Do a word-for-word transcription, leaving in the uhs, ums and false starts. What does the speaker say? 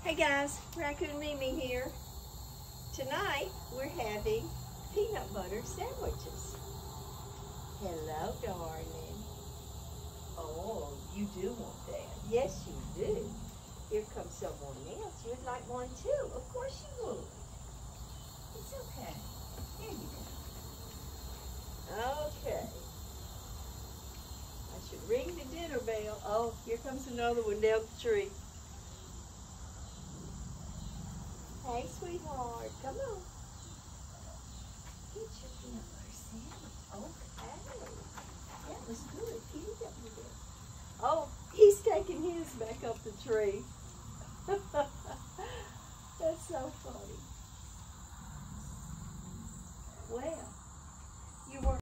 Hey guys, Raccoon MiMi here. Tonight we're having peanut butter sandwiches. Hello, darling. Oh, you do want that. Yes, you do. Here comes someone else. You'd like one too. Of course you would. It's okay. Here you go. Okay. I should ring the dinner bell. Oh, here comes another one down the tree. Hey, sweetheart, come on. Get your peanut butter sandwich. Okay. That was good. Can you help me there? Oh, he's taking his back up the tree. That's so funny.